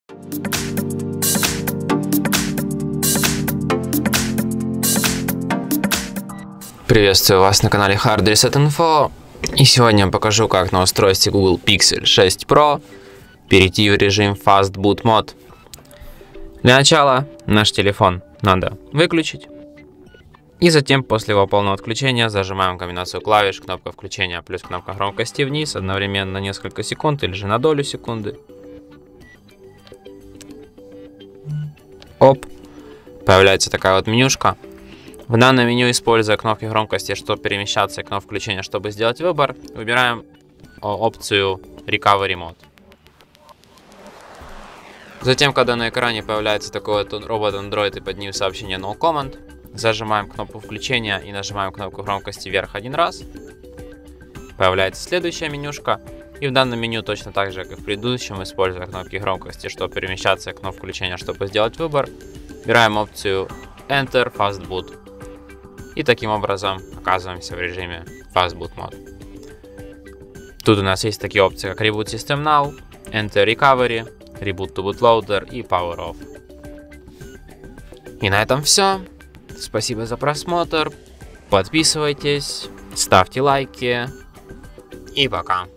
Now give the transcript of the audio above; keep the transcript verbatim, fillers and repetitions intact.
Приветствую вас на канале Hard Reset Info, и сегодня я покажу, как на устройстве Google Pixel шесть Pro перейти в режим Fast Boot Mode. Для начала наш телефон надо выключить, и затем после его полного отключения зажимаем комбинацию клавиш, кнопка включения плюс кнопка громкости вниз одновременно на несколько секунд или же на долю секунды. Оп, появляется такая вот менюшка. В данном меню, используя кнопки громкости, чтобы перемещаться, и кнопку включения, чтобы сделать выбор, выбираем опцию Recovery Mode. Затем, когда на экране появляется такой вот робот Android и под ним сообщение No Command, зажимаем кнопку включения и нажимаем кнопку громкости вверх один раз. Появляется следующая менюшка. И в данном меню точно так же, как и в предыдущем, используя кнопки громкости, чтобы перемещаться, и кнопку включения, чтобы сделать выбор, выбираем опцию Enter Fast Boot. И таким образом оказываемся в режиме Fast Boot Mode. Тут у нас есть такие опции, как Reboot System Now, Enter Recovery, Reboot to Bootloader и Power Off. И на этом все. Спасибо за просмотр. Подписывайтесь, ставьте лайки. И пока.